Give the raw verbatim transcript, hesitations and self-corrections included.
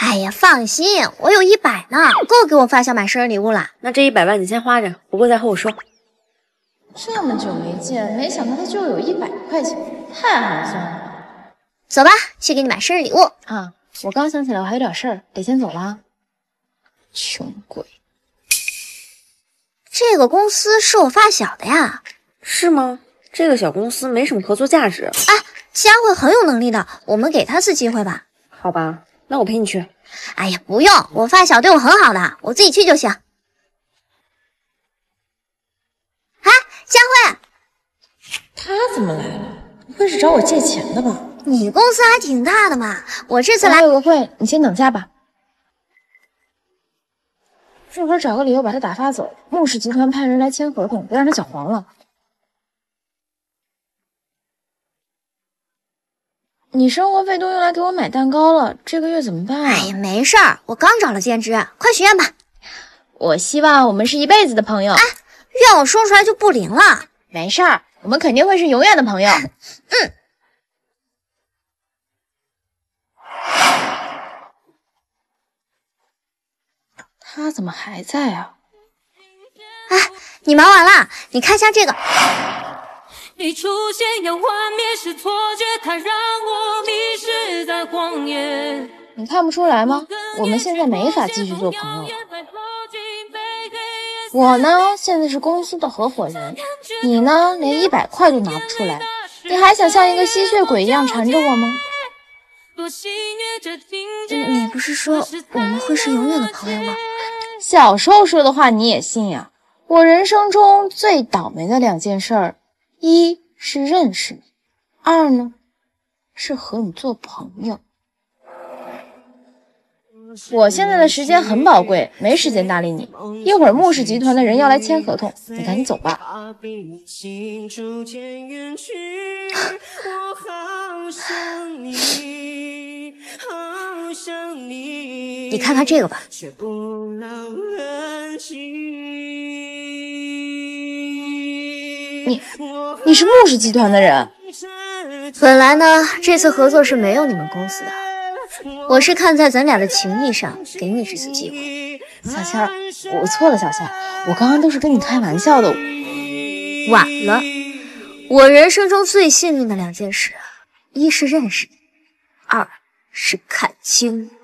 哎呀，放心，我有一百呢，够给我发小买生日礼物了。 那这一百万你先花着，不过再和我说。 这么久没见，没想到他就有一百块钱，太寒酸了。 走吧，去给你买生日礼物啊！我刚想起来，我还有点事儿，得先走了。穷鬼。 这个公司是我发小的呀， 是吗？这个小公司没什么合作价值。 哎，佳慧很有能力的，我们给她次机会吧。 好吧，那我陪你去。 哎呀，不用，我发小对我很好的，我自己去就行。哎，佳慧， 他怎么来了？不会是找我借钱的吧？ 你公司还挺大的嘛，我这次来还有个会，你先等下吧。 这会儿找个理由把他打发走。穆氏集团派人来签合同，别让他搅黄了。你生活费都用来给我买蛋糕了，这个月怎么办啊？ 哎呀，没事儿，我刚找了兼职，快许愿吧。 我希望我们是一辈子的朋友。 哎，愿我说出来就不灵了。 没事儿，我们肯定会是永远的朋友。 嗯。 他怎么还在啊？ 哎，你忙完了，你看一下这个。 你出现要幻灭是错觉，它让我迷失在荒野。 你看不出来吗？我们现在没法继续做朋友了。我呢，现在是公司的合伙人，你呢，连一百块都拿不出来，你还想像一个吸血鬼一样缠着我吗？ 你不是说我们会是永远的朋友吗？ 小时候说的话你也信呀？我人生中最倒霉的两件事儿，一是认识你，二呢是和你做朋友。我现在的时间很宝贵，没时间搭理你。一会儿穆氏集团的人要来签合同，你赶紧走吧。 你看看这个吧。 你，你是穆氏集团的人？ 本来呢，这次合作是没有你们公司的，我是看在咱俩的情谊上，给你这次机会。 小仙儿，我错了，小仙儿，我刚刚都是跟你开玩笑的。 晚了，我人生中最幸运的两件事，一是认识你，二是看清你。